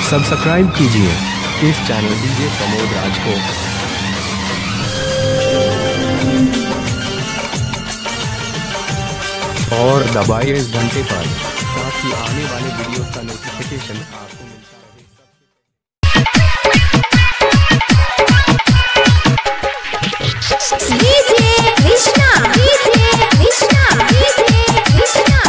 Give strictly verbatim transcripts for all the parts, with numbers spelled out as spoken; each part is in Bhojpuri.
सब्सक्राइब कीजिए इस चैनल डीजे प्रमोद राज को। और दबाइए इस घंटे पर ताकि आने वाले वीडियोस का नोटिफिकेशन आपको मिलता रहे। DJ Krishna DJ Krishna DJ Krishna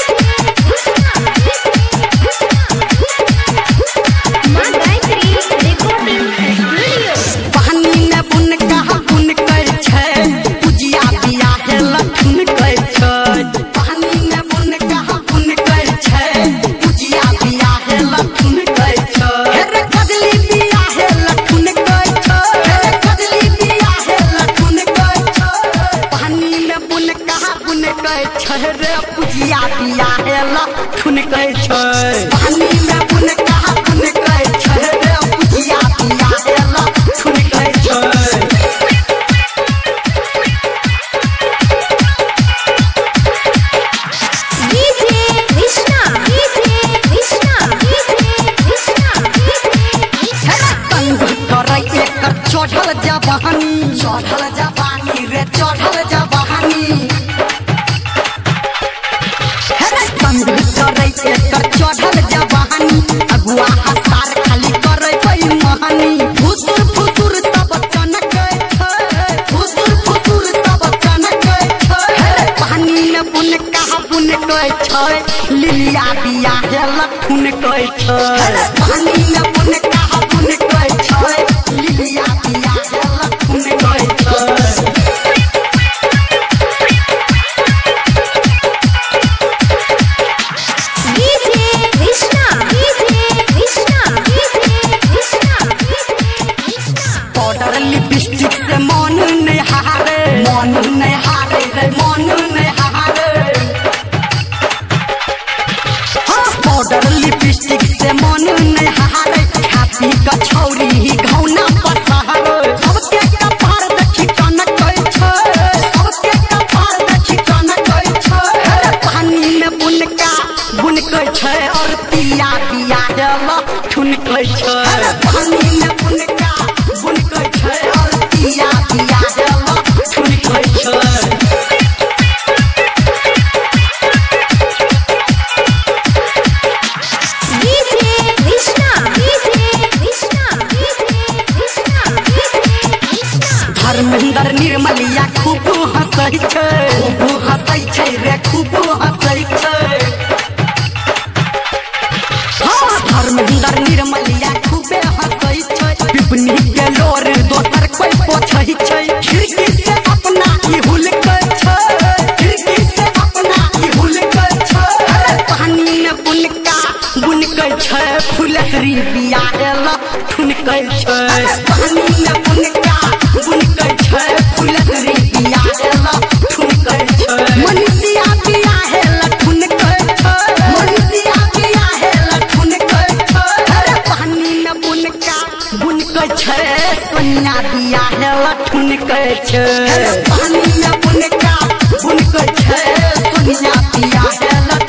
मां गायत्री रिकॉर्डिंग स्टूडियो। पानी में बुन कहा बुन कर छै पूजिया पिया है लखन कर छै। पानी में बुन कहा बुन कर छै पूजिया पिया है लखन कर छै। रे कजली पिया है लखन कर छै। रे कजली पिया है लखन कर छै। पानी में बुन कहा बुन कर छै रे पूजिया पिया है लखन कर छै। पानी में बुन कहा बुन कर छै रे पूजिया पिया है लखन कर छै। DJ Krishna DJ Krishna DJ Krishna कंग करे एकर चढ़ल जवानी चढ़ल जवानी रे चढ़ल जवानी। कंग करे एकर चढ़ल जवानी अगुआ हसार खाली करे बेईमानी। फुसुर फुसुर सब चनकै छै फुसुर फुसुर सब चनकै छै। पानी में बुन कहा बुन कै छै लिलिया बिया है लखुन कै छै। पानी में बुन कहा बुन कै छै लिलिया बिया है लखुन कै छै। DJ Krishna DJ Krishna DJ Krishna powder lipstick से मन नहीं हारे मन नहीं हारे रे मन नहीं हारे। हाँ पाउडर लिपस्टिक से मन नहीं हारे खाती का छौरी ही घौना पसारे। सबके कपार देखी टनकै छै सबके कपार देखी टनकै छै। पानी में बुनका बुनकै छै और पिया पिया देला ठुनकै छै। पानी में बुनका बुनकै छै और पिया पिया देला ठुनकै छै। DJ Krishna DJ Krishna DJ Krishna Dharmendra Nirmaliya खूब हंसै छै खूब हंसै छै रे खूब हंसै छै। हाँ धर्मेंद्र निर्मलिया खूबे हंसै छै पिपनी के लोर दोसर कोई पोछै छै। खिड़की से अपना ई हुलकै छै खिड़की से अपना ई हुलकै छै। पानी में बुनका बुनकै छै फुलसरी बिया एला ठुनकै छै। पानी में बुनका बुनकै छै फुलसरी बिया एला ठुनकै छै। मनीषिया बिया हेला ठुनकै छै मनीषिया बिया हेला ठुनकै छै। पानी में बुनका बुनकै छै सोनिया बिया हेला ठुनकै छै। पानी में बुनका बुनकै छै सोनिया बिया हेला